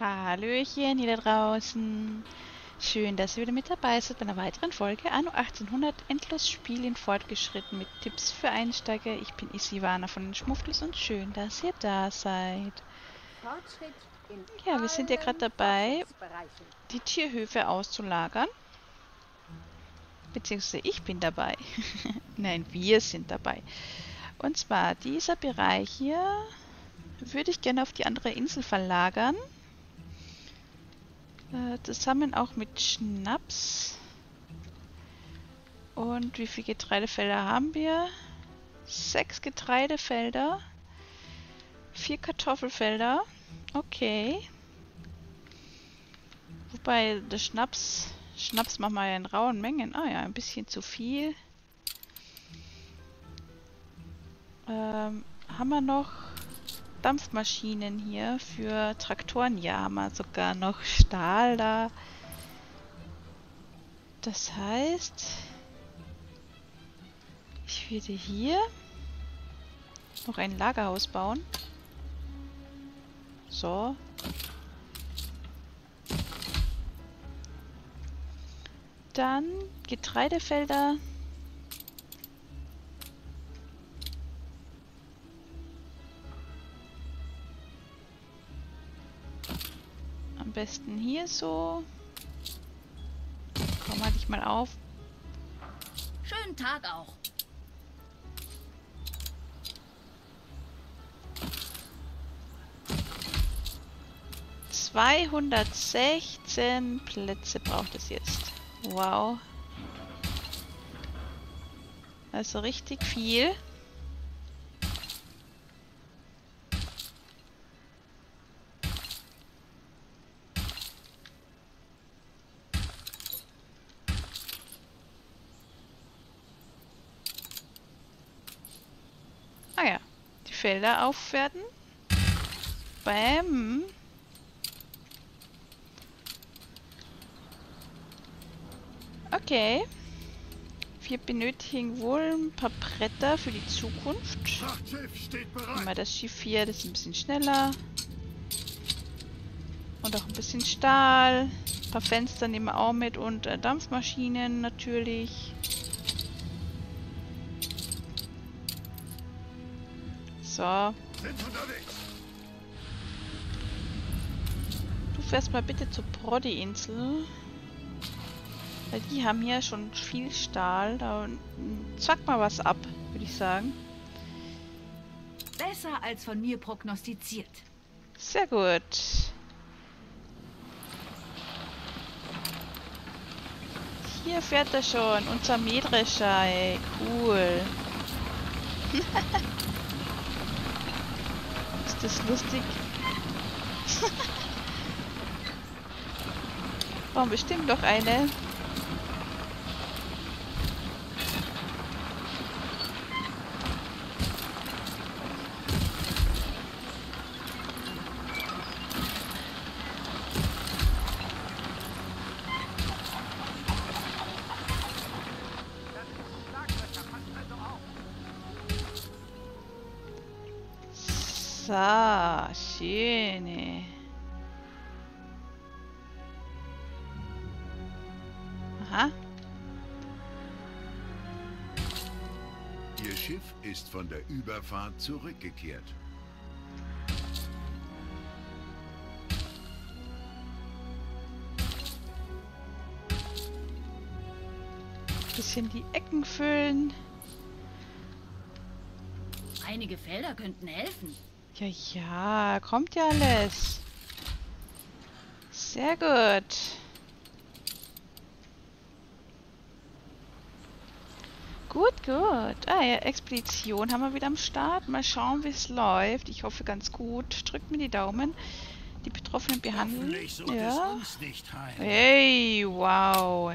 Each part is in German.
Hallöchen, ihr da draußen. Schön, dass ihr wieder mit dabei seid bei einer weiteren Folge Anno 1800 Endlosspiel in Fortgeschritten mit Tipps für Einsteiger. Ich bin Isivana von den Schmuffels und schön, dass ihr da seid. Fortschritt in Ja, wir sind ja gerade allen dabei, Forschungsbereichen. die Tierhöfe auszulagern. Beziehungsweise ich bin dabei. Nein, wir sind dabei. Und zwar dieser Bereich hier würde ich gerne auf die andere Insel verlagern. Zusammen auch mit Schnaps. Und wie viele Getreidefelder haben wir? 6 Getreidefelder. 4 Kartoffelfelder. Okay. Wobei der Schnaps machen wir ja in rauen Mengen. Ah ja, ein bisschen zu viel. Haben wir noch Dampfmaschinen hier für Traktoren? Ja, haben wir sogar noch Stahl da. Das heißt, ich werde hier noch ein Lagerhaus bauen. So. Dann Getreidefelder. Am besten hier so. Komm mal dich mal auf. Schönen Tag auch. ...216 Plätze braucht es jetzt. Wow. Also richtig viel. Ah ja. Die Felder aufwerten. Bäm. Okay. Wir benötigen wohl ein paar Bretter für die Zukunft. Nehmen wir das Schiff hier, das ist ein bisschen schneller. Und auch ein bisschen Stahl. Ein paar Fenster nehmen wir auch mit und Dampfmaschinen natürlich. So. Du fährst mal bitte zur Brody-Insel. Weil die haben hier schon viel Stahl. Da zack mal was ab, würde ich sagen. Besser als von mir prognostiziert. Sehr gut. Hier fährt er schon, unser Mähdrescher, ey. Cool. Ist das lustig? Brauchen bestimmt noch eine. So, schöne. Aha. Ihr Schiff ist von der Überfahrt zurückgekehrt. Bisschen die Ecken füllen. Einige Felder könnten helfen. Ja, ja, kommt ja alles. Sehr gut. Gut, gut. Ah ja, Expedition haben wir wieder am Start. Mal schauen, wie es läuft. Ich hoffe ganz gut. Drückt mir die Daumen. Die Betroffenen behandeln. Ja. Hey, wow.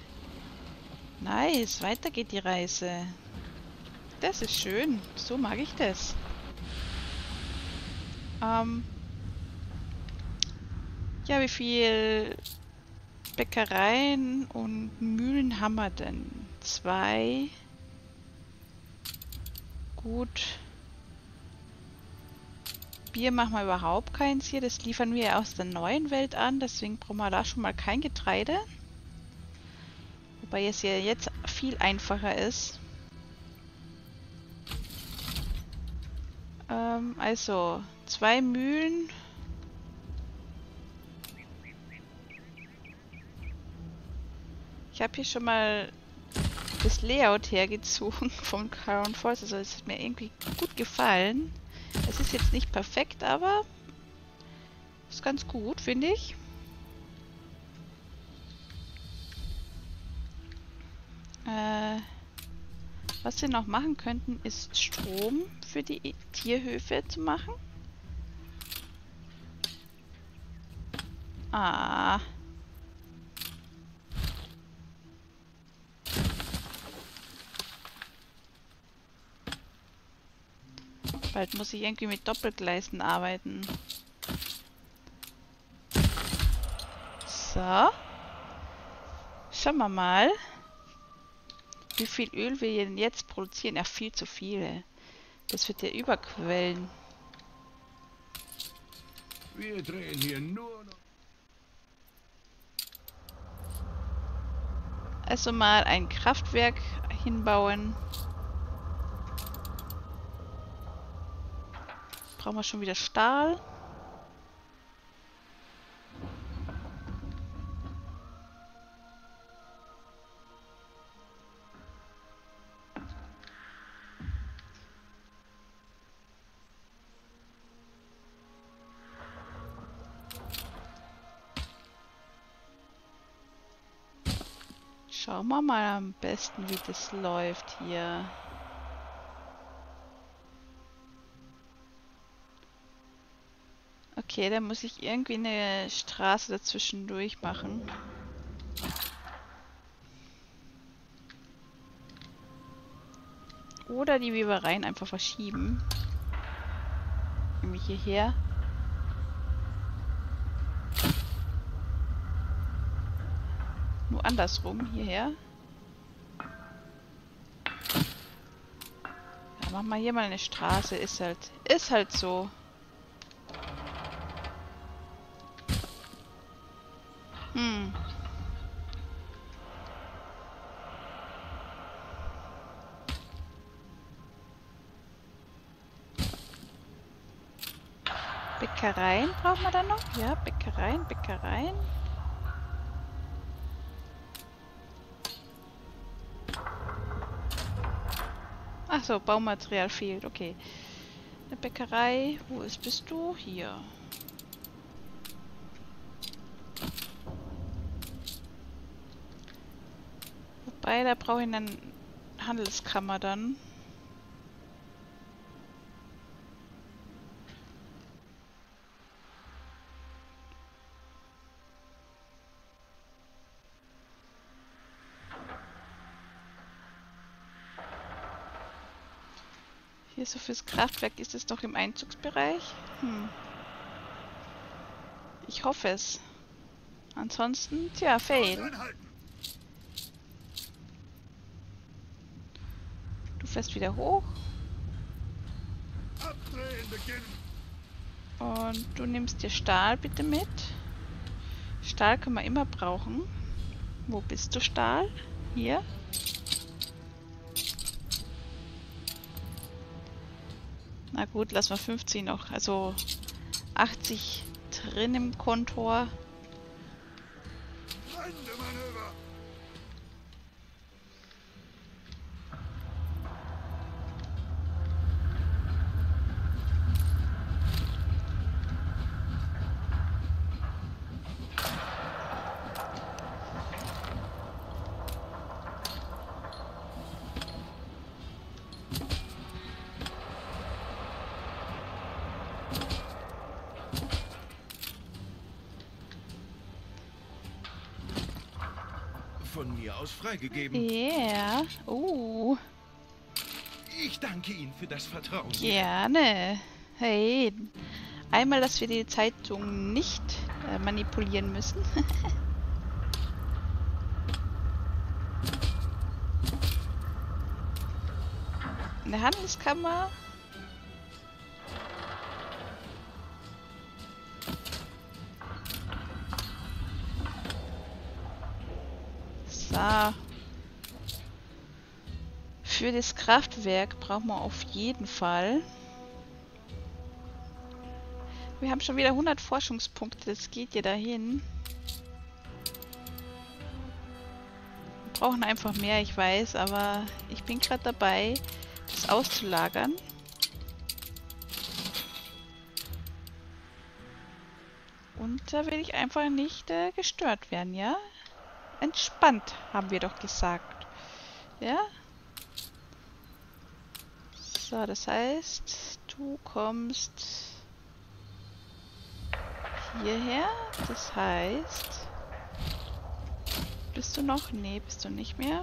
Nice. Weiter geht die Reise. Das ist schön. So mag ich das. Ja, wie viel Bäckereien und Mühlen haben wir denn? 2. Gut. Bier machen wir überhaupt keins hier. Das liefern wir aus der neuen Welt an. Deswegen brauchen wir da schon mal kein Getreide. Wobei es ja jetzt viel einfacher ist. Also 2 Mühlen. Ich habe hier schon mal das Layout hergezogen vom Crown Falls. Also es hat mir irgendwie gut gefallen. Es ist jetzt nicht perfekt, aber ist ganz gut, finde ich. Was wir noch machen könnten, ist Strom für die Tierhöfe zu machen. Ah. Bald muss ich irgendwie mit Doppelgleisen arbeiten. So. Schauen wir mal, wie viel Öl wir denn jetzt produzieren. Ja, viel zu viele. Das wird ja überquellen. Wir drehen hier nur noch. Also mal ein Kraftwerk hinbauen. Brauchen wir schon wieder Stahl. Schauen wir mal am besten, wie das läuft hier. Okay, dann muss ich irgendwie eine Straße dazwischen durch machen. Oder die Webereien einfach verschieben. Irgendwie hierher. Nur andersrum, hierher. Ja, mach mal hier mal eine Straße. Ist halt so. Bäckereien brauchen wir dann noch? Ja, Bäckereien, Bäckereien. Ach so, Baumaterial fehlt, okay. Eine Bäckerei, bist du? Hier. Wobei, da brauche ich eine Handelskammer dann. Hier so fürs Kraftwerk ist es doch im Einzugsbereich. Ich hoffe es. Ansonsten, tja, fail. Du fährst wieder hoch. Und du nimmst dir Stahl bitte mit. Stahl können wir immer brauchen. Wo bist du, Stahl? Hier. Na gut, lassen wir 50 noch. Also 80 drin im Kontor. Von mir aus freigegeben. Ja. Ich danke Ihnen für das Vertrauen. Gerne. Hey. Einmal, dass wir die Zeitung nicht manipulieren müssen. Eine Handelskammer. So. Für das Kraftwerk brauchen wir auf jeden Fall. Wir haben schon wieder 100 Forschungspunkte. Das geht ja dahin. Wir brauchen einfach mehr, ich weiß, aber ich bin gerade dabei, das auszulagern. Und da will ich einfach nicht gestört werden, ja? Entspannt, haben wir doch gesagt. Ja? So, das heißt, du kommst hierher. Das heißt, bist du noch? Nee, bist du nicht mehr.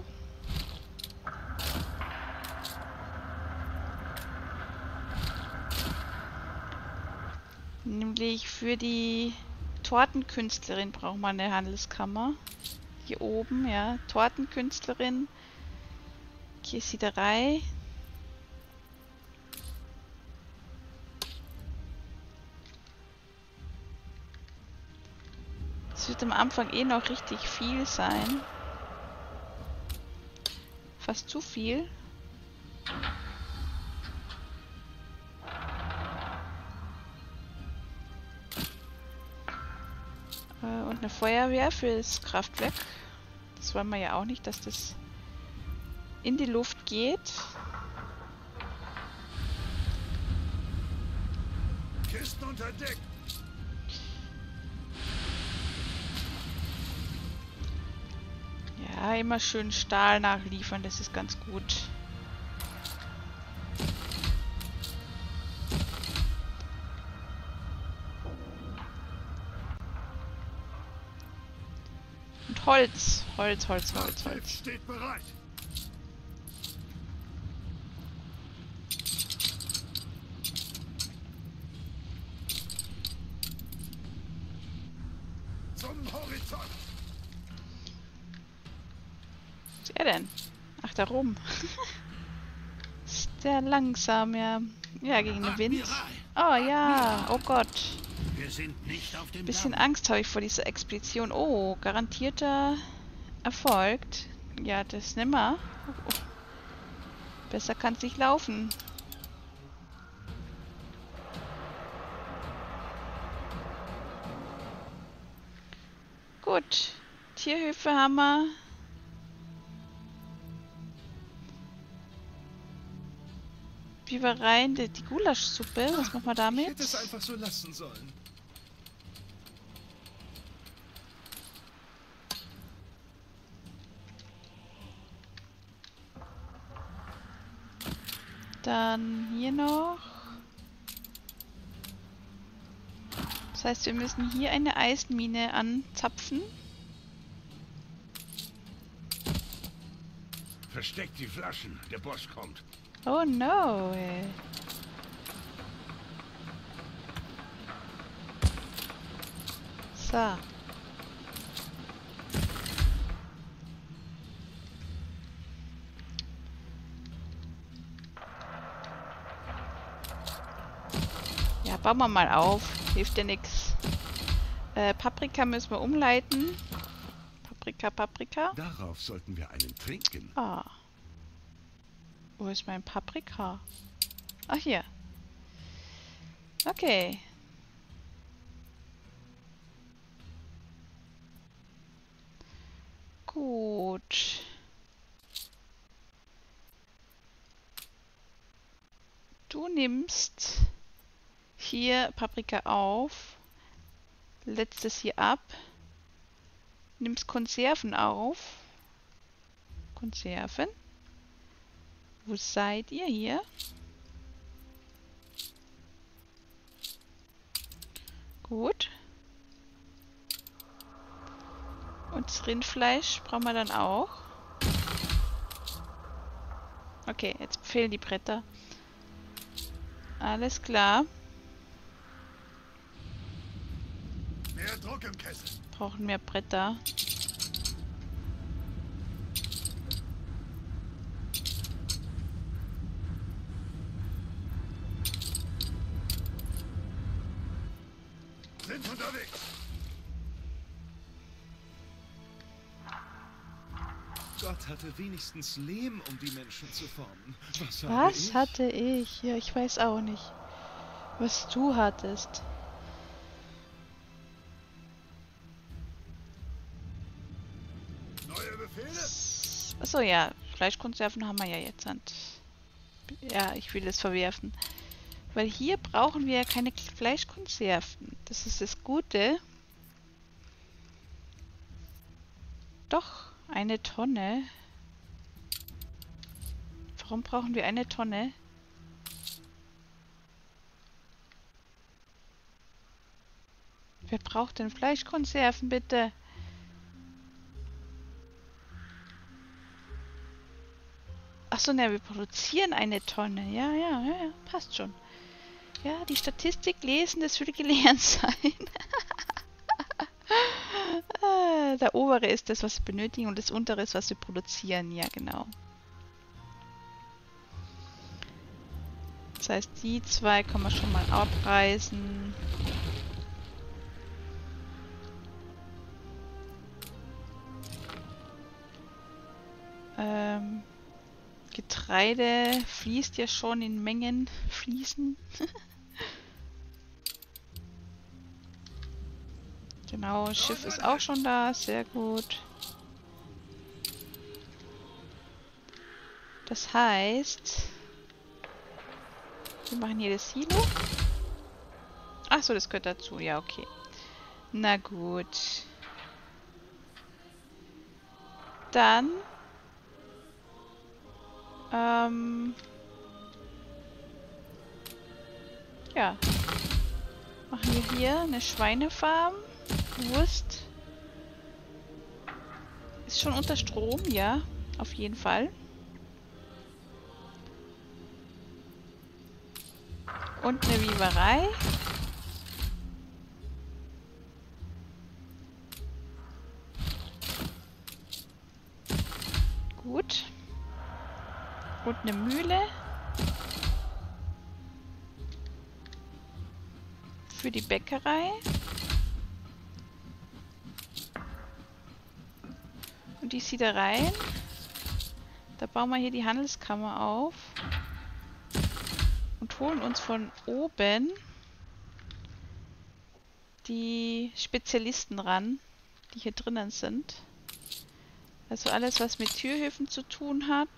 Nämlich für die Tortenkünstlerin braucht man eine Handelskammer. Hier oben, ja. Tortenkünstlerin. Käsiderei. Es wird am Anfang eh noch richtig viel sein. Fast zu viel. Und eine Feuerwehr für das Kraftwerk. Das wollen wir ja auch nicht, dass das in die Luft geht. Kisten unter Deck. Ja, immer schön Stahl nachliefern, das ist ganz gut. Und Holz. Holz. Steht bereit. Zum Horizont. Was ist er denn? Ach, da rum. Ist der langsam, ja. Ja, gegen den Wind. Oh ja, oh Gott. Wir sind nicht auf dem Bisschen Angst habe ich vor dieser Expedition. Oh, garantierter Erfolg. Ja, das nimmer. Oh. Besser kann es nicht laufen. Gut. Tierhöfe haben wir. Bibereien, die Gulaschsuppe. Was machen wir damit? Ich hätte es einfach so lassen sollen. Dann hier noch. Das heißt, wir müssen hier eine Eisenmine anzapfen. Versteckt die Flaschen. Der Boss kommt. Oh no. So. Ja, bauen wir mal auf. Hilft ja nix. Paprika müssen wir umleiten. Paprika. Darauf sollten wir einen trinken. Ah. Wo ist mein Paprika? Ach, hier. Okay. Gut. Du nimmst hier Paprika auf, lädst es hier ab, nimmst Konserven auf. Konserven. Wo seid ihr hier? Gut. Und das Rindfleisch brauchen wir dann auch. Okay, jetzt fehlen die Bretter. Alles klar. Mehr Druck im Kessel. Brauchen mehr Bretter. Sind unterwegs. Gott hatte wenigstens Lehm, um die Menschen zu formen. Was hatte ich? Ja, ich weiß auch nicht, was du hattest. Neue Befehle? Achso, ja. Fleischkonserven haben wir ja jetzt. Ja, ich will es verwerfen. Weil hier brauchen wir ja keine Fleischkonserven. Das ist das Gute. Doch, eine Tonne. Warum brauchen wir eine Tonne? Wer braucht denn Fleischkonserven, bitte? Achso, ne, wir produzieren eine Tonne. Ja, passt schon. Ja, die Statistik lesen, das würde gelernt sein. Der obere ist das, was wir benötigen, und das untere ist, was wir produzieren. Ja, genau. Das heißt, die zwei kann man schon mal abreißen. Getreide fließt ja schon in Mengen. Fließen. Genau, Schiff ist auch schon da. Sehr gut. Das heißt, wir machen hier das Silo. Achso, das gehört dazu. Ja, okay. Na gut. Dann ja. Machen wir hier eine Schweinefarm. Wurst. Ist schon unter Strom, ja. Auf jeden Fall. Und eine Weberei. Gut. Und eine Mühle. Für die Bäckerei. Und die Siedereien. Da bauen wir hier die Handelskammer auf. Und holen uns von oben die Spezialisten ran, die hier drinnen sind. Also alles, was mit Türhöfen zu tun hat.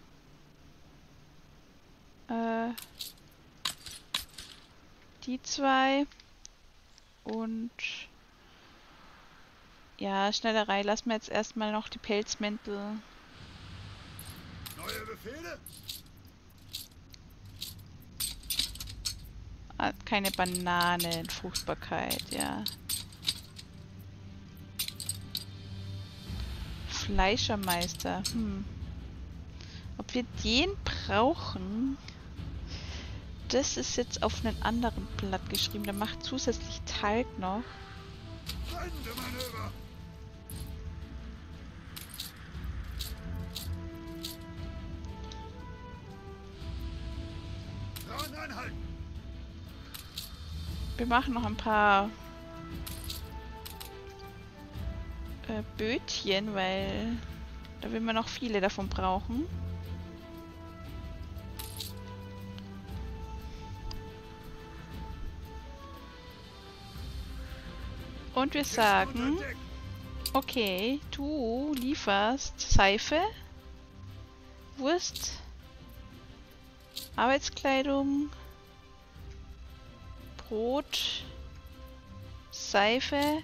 Die zwei. Und ja, Schnellerei. Lassen wir jetzt erstmal noch die Pelzmäntel. Neue Befehle? Keine Bananen, Fruchtbarkeit, ja. Fleischermeister, Ob wir den brauchen, das ist jetzt auf einem anderen Blatt geschrieben. Der macht zusätzlich Talg noch. Manöver. Anhalten. Wir machen noch ein paar Bötchen, weil da will man noch viele davon brauchen. Und wir sagen, okay, du lieferst Seife, Wurst, Arbeitskleidung, Brot, Seife,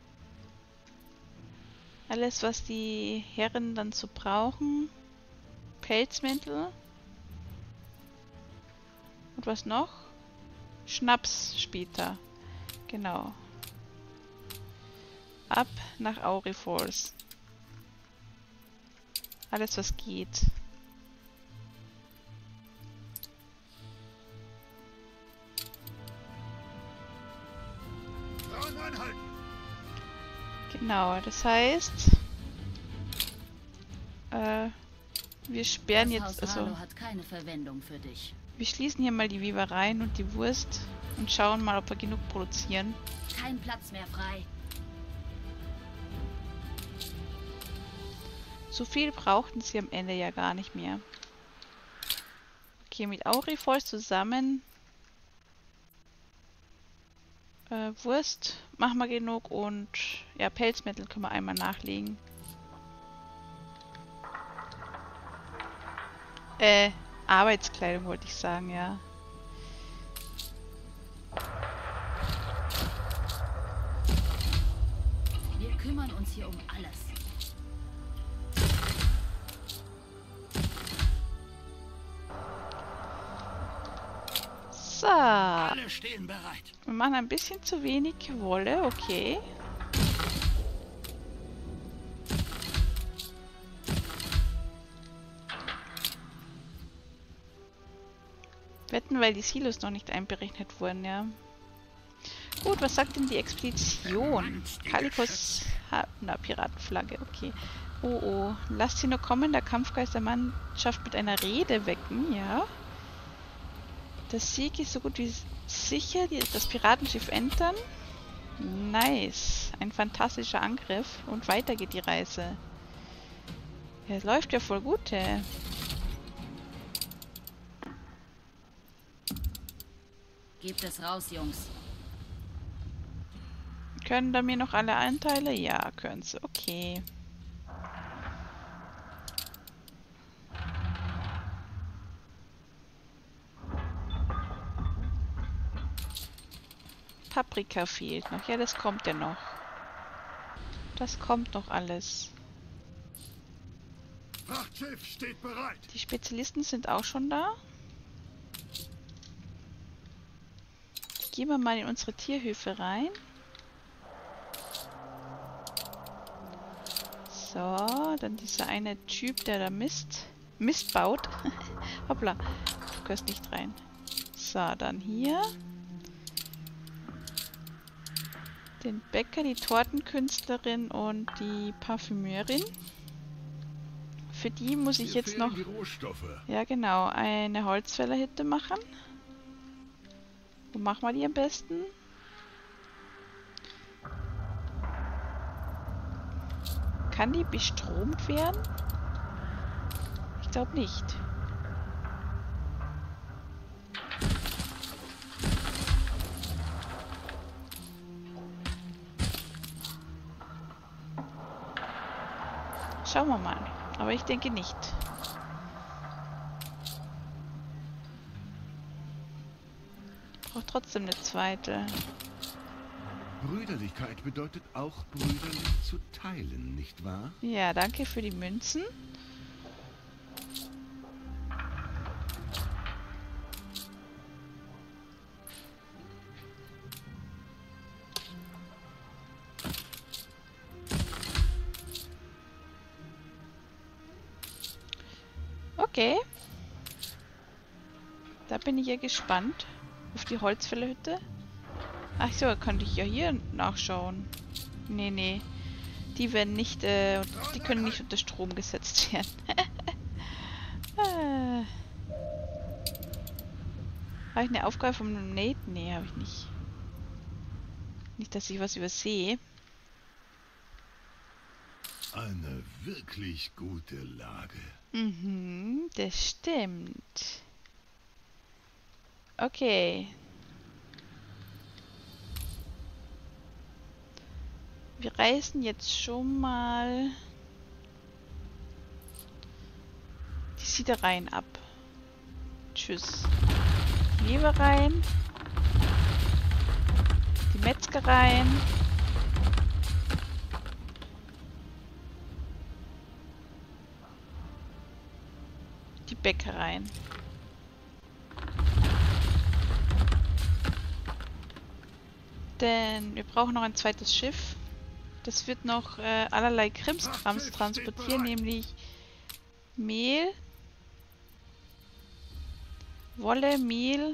alles, was die Herren dann so brauchen, Pelzmäntel und was noch? Schnaps später, genau. Ab nach Aurifalls. Alles, was geht. Genau, das heißt, wir sperren jetzt, also hat keine Verwendung für dich. Wir schließen hier mal die Webereien und die Wurst und schauen mal, ob wir genug produzieren. Kein Platz mehr frei. So viel brauchten sie am Ende ja gar nicht mehr. Okay, mit Aurifoll zusammen. Wurst machen wir genug und ja, Pelzmittel können wir einmal nachlegen. Arbeitskleidung wollte ich sagen, ja. Wir kümmern uns hier um alles. So. Alle stehen bereit. Wir machen ein bisschen zu wenig Wolle, okay. Wetten, weil die Silos noch nicht einberechnet wurden, ja. Gut, was sagt denn die Expedition? Kalikos hat eine Piratenflagge, okay. Oh oh, lasst sie nur kommen, der Kampfgeist der Mannschaft mit einer Rede wecken, ja. Der Sieg ist so gut wie sicher, das Piratenschiff entern. Nice, ein fantastischer Angriff und weiter geht die Reise. Ja, es läuft ja voll gut, hä. Gebt es raus, Jungs. Können da mir noch alle Anteile? Ja, können sie. Okay. Paprika fehlt noch. Ja, das kommt ja noch. Das kommt noch alles. Frachtschiff steht bereit. Die Spezialisten sind auch schon da. Gehen wir mal in unsere Tierhöfe rein. So, dann dieser eine Typ, der da Mist baut. Hoppla, du gehörst nicht rein. So, dann hier. Den Bäcker, die Tortenkünstlerin und die Parfümeurin. Für die muss ich jetzt noch... Ja genau, eine Holzfällerhütte machen. Wo machen wir die am besten? Kann die bestromt werden? Ich glaube nicht. Schauen wir mal. Aber ich denke nicht. Ich brauche trotzdem eine zweite. Brüderlichkeit bedeutet auch brüderlich zu teilen, nicht wahr? Ja, danke für die Münzen. Okay. Da bin ich ja gespannt auf die Holzfällerhütte. Ach so, könnte ich ja hier nachschauen. Nee, nee. Die werden nicht, die können nicht unter Strom gesetzt werden. Habe ich eine Aufgabe vom Nate? Nee, habe ich nicht. Nicht, dass ich was übersehe. Eine wirklich gute Lage. Mhm, das stimmt. Okay. Wir reißen jetzt schon mal die Siedereien ab. Tschüss. Die Webereien. Die Metzgereien. Die Bäckereien. Denn wir brauchen noch ein zweites Schiff. Das wird noch allerlei Krimskrams transportieren, nämlich Mehl, Wolle, Mehl,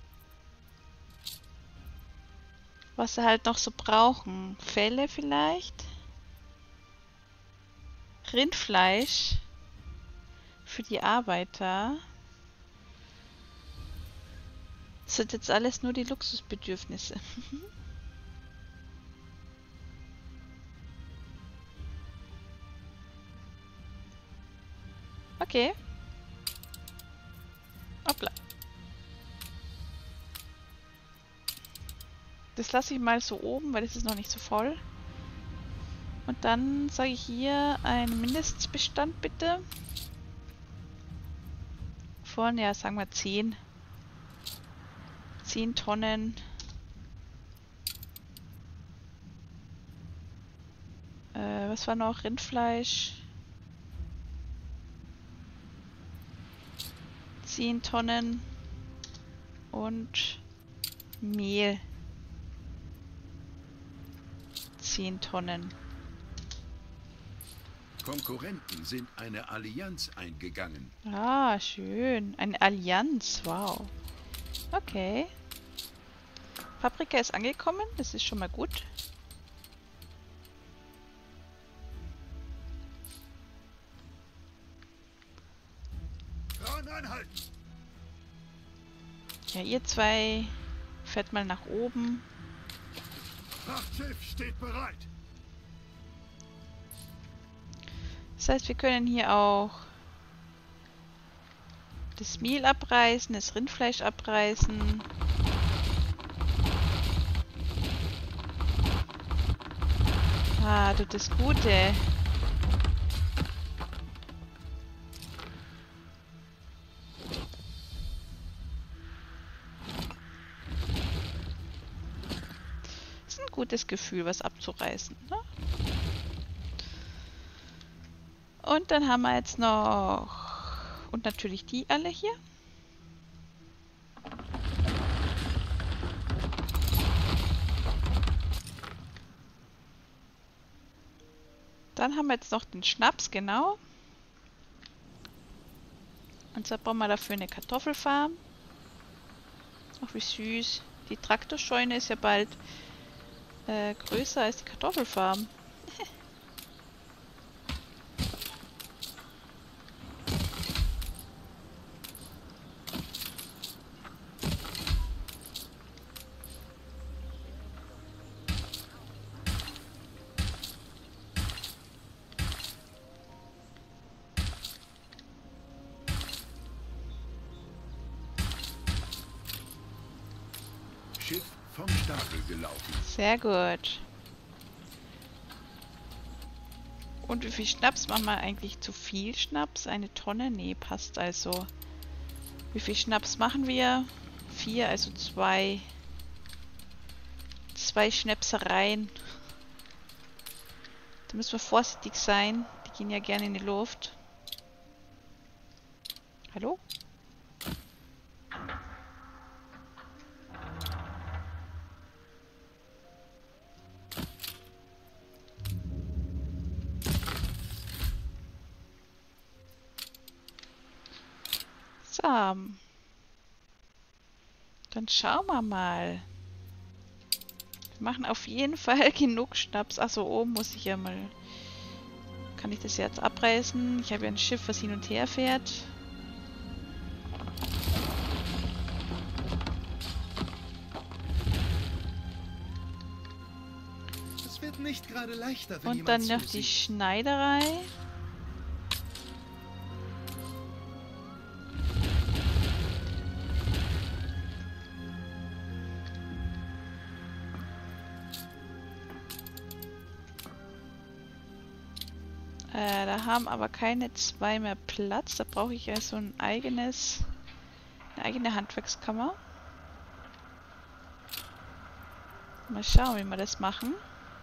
was sie halt noch so brauchen. Felle vielleicht, Rindfleisch für die Arbeiter. Das sind jetzt alles nur die Luxusbedürfnisse. Okay. Hoppla. Das lasse ich mal so oben, weil das ist noch nicht so voll. Und dann sage ich hier einen Mindestbestand bitte. Von, ja, sagen wir 10. 10 Tonnen. Was war noch? Rindfleisch. 10 Tonnen. Und Mehl. 10 Tonnen. Konkurrenten sind eine Allianz eingegangen. Ah, schön. Eine Allianz. Wow. Okay. Paprika ist angekommen. Das ist schon mal gut. Frauen anhalten. Ja, ihr zwei fährt mal nach oben. Frachtschiff steht bereit. Das heißt, wir können hier auch das Mehl abreißen, das Rindfleisch abreißen. Ah, du das Gute. Ist ein gutes Gefühl, was abzureißen, ne? Und dann haben wir jetzt noch... Und natürlich die alle hier. Dann haben wir jetzt noch den Schnaps, genau. Und zwar brauchen wir dafür eine Kartoffelfarm. Ach, wie süß. Die Traktorscheune ist ja bald größer als die Kartoffelfarm. Schiff vom Stapel gelaufen. Sehr gut. Und wie viel Schnaps machen wir eigentlich? Zu viel Schnaps? Eine Tonne? Nee, passt also. Wie viel Schnaps machen wir? 4, also 2. 2 Schnäpsereien. Da müssen wir vorsichtig sein. Die gehen ja gerne in die Luft. Hallo? So. Dann schauen wir mal. Wir machen auf jeden Fall genug Schnaps. Achso, oben muss ich ja mal... Kann ich das jetzt abreißen? Ich habe ja ein Schiff, was hin und her fährt. Es wird nicht gerade leichter, wenn Und jemand dann noch die zusieht. Schneiderei. Da haben aber keine 2 mehr Platz. Da brauche ich ja so ein eigenes, eine eigene Handwerkskammer. Mal schauen, wie wir das machen.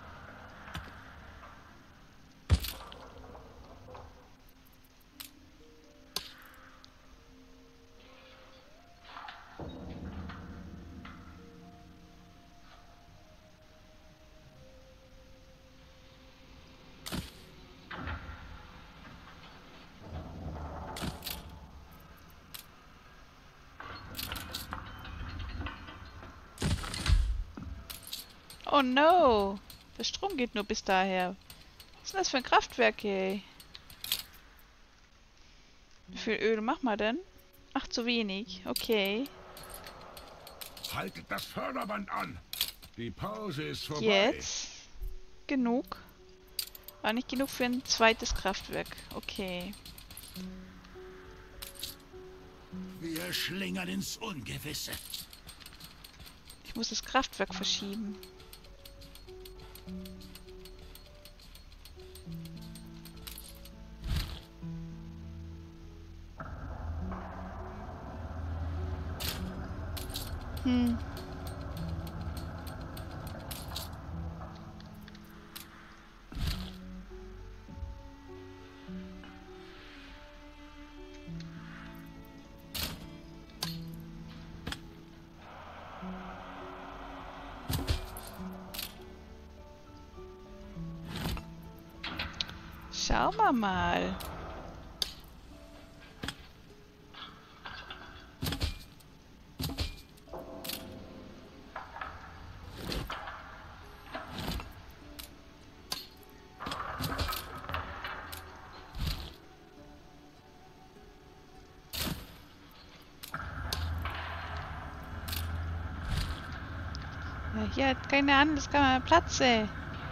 Oh no! Der Strom geht nur bis daher. Was ist denn das für ein Kraftwerk, ey? Wie viel Öl machen wir denn? Ach, zu wenig. Okay. Haltet das Förderband an. Die Pause ist vorbei. Jetzt. Genug. War nicht genug für ein zweites Kraftwerk. Okay. Wir schlingern ins Ungewisse. Ich muss das Kraftwerk verschieben. Schauen wir mal. Ja, hier hat keine Handelskammer Platz, ey.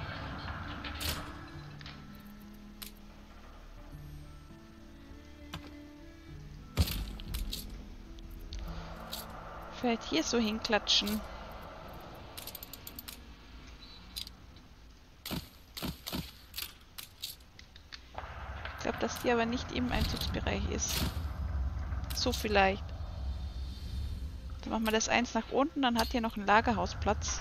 Vielleicht hier so hinklatschen. Ich glaube, dass die aber nicht im Einzugsbereich ist. So vielleicht. Dann machen wir das eins nach unten, dann hat hier noch ein Lagerhaus Platz.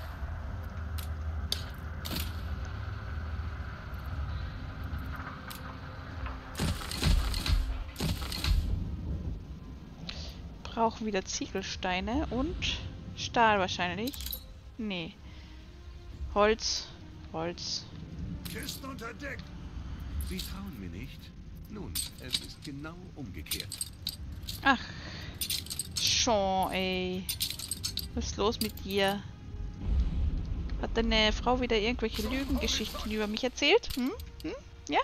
Brauchen wieder Ziegelsteine und Stahl wahrscheinlich. Nee. Holz. Holz. Kisten unter Deck. Sie trauen mir nicht? Nun, es ist genau umgekehrt. Ach. Sean, ey. Was ist los mit dir? Hat deine Frau wieder irgendwelche Lügengeschichten über mich erzählt? Hm? Hm? Ja?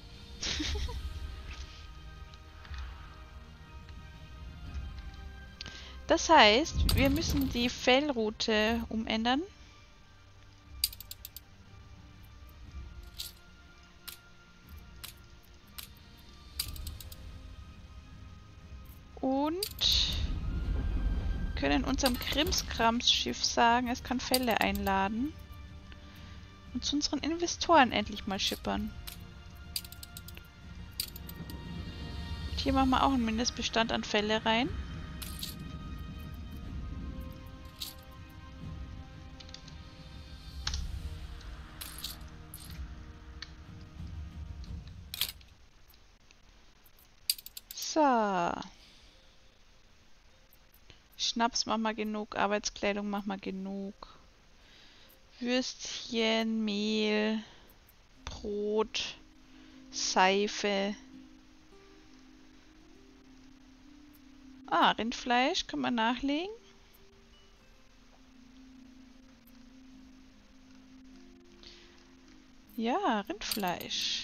Das heißt, wir müssen die Fellroute umändern. Und können unserem Krimskrams-Schiff sagen, es kann Fälle einladen. Und zu unseren Investoren endlich mal schippern. Und hier machen wir auch einen Mindestbestand an Fälle rein. So. Schnaps machen wir genug, Arbeitskleidung machen wir genug. Würstchen, Mehl, Brot, Seife. Ah, Rindfleisch können wir nachlegen. Ja, Rindfleisch.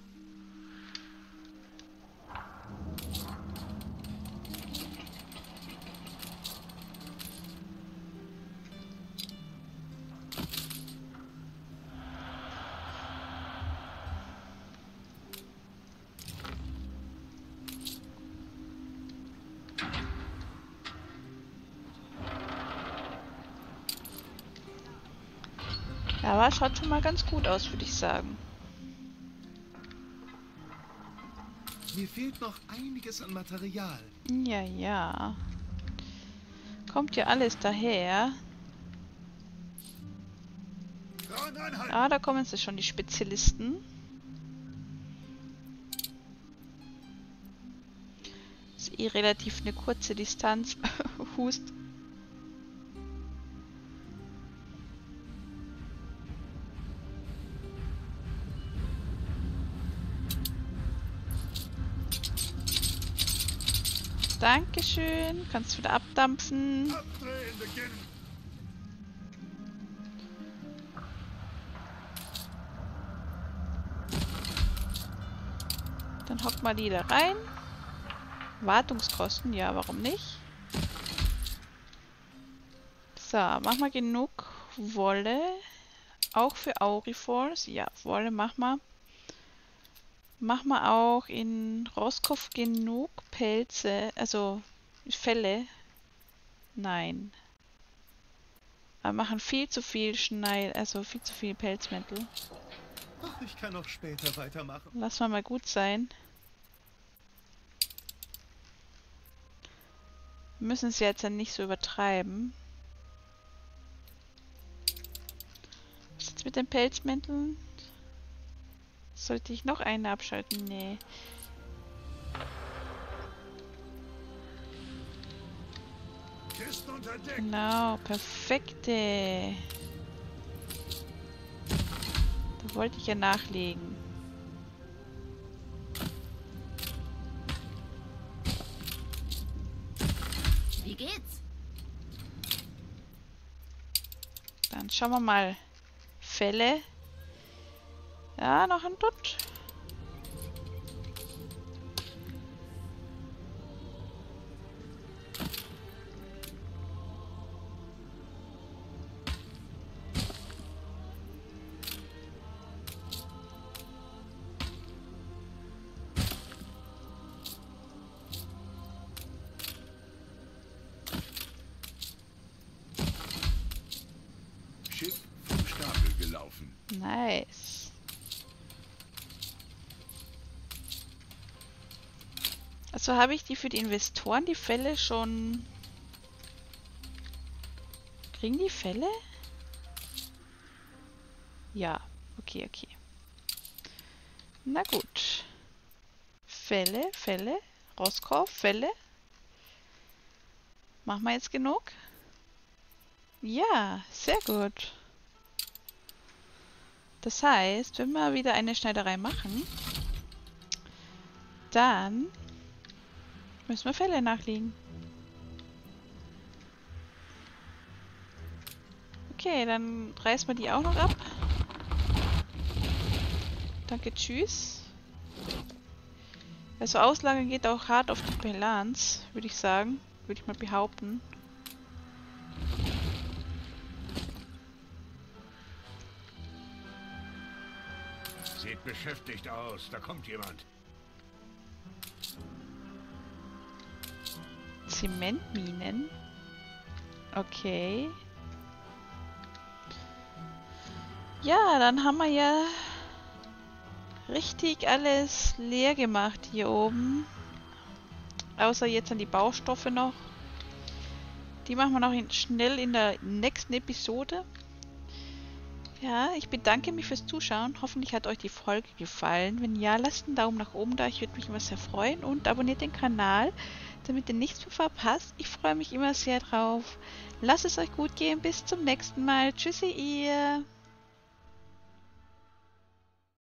Aber schaut schon mal ganz gut aus, würde ich sagen. Mir fehlt noch einiges an Material. Ja, ja. Kommt ja alles daher. Ah, da kommen sie schon, die Spezialisten. Ist eh relativ eine kurze Distanz. Hust. Dankeschön. Kannst wieder abdampfen. Abdrehen beginnen. Dann hocken wir die da rein. Wartungskosten, ja, warum nicht? So, machen wir genug Wolle. Auch für Aurifors. Ja, Wolle machen wir. Machen wir auch in Roskopf genug Pelze, also Felle? Nein. Wir machen viel zu viel also viel zu viel Pelzmäntel. Ach, ich kann auch später weitermachen. Lass mal gut sein. Wir müssen es jetzt ja nicht so übertreiben. Was ist jetzt mit den Pelzmänteln? Sollte ich noch einen abschalten? Nee. Kisten unter Deck. Genau, perfekte. Da wollte ich ja nachlegen. Wie geht's? Dann schauen wir mal. Fälle. Ja, noch ein Dutt. Schiff vom Stapel gelaufen. Nice. Also habe ich die für die Investoren, die Fälle schon... Kriegen die Fälle? Ja, okay, okay. Na gut. Fälle, Roskopf, Fälle. Machen wir jetzt genug? Ja, sehr gut. Das heißt, wenn wir wieder eine Schneiderei machen, dann müssen wir Fälle nachlegen. Okay, dann reißen wir die auch noch ab. Danke, tschüss. Also Auslagern geht auch hart auf die Bilanz, würde ich sagen. Würde ich mal behaupten. Sieht beschäftigt aus. Da kommt jemand. Zementminen. Okay. Ja, dann haben wir ja richtig alles leer gemacht hier oben. Außer jetzt an die Baustoffe noch. Die machen wir noch schnell in der nächsten Episode. Ja, ich bedanke mich fürs Zuschauen. Hoffentlich hat euch die Folge gefallen. Wenn ja, lasst einen Daumen nach oben da. Ich würde mich immer sehr freuen. Und abonniert den Kanal, damit ihr nichts mehr verpasst. Ich freue mich immer sehr drauf. Lasst es euch gut gehen. Bis zum nächsten Mal. Tschüssi, ihr.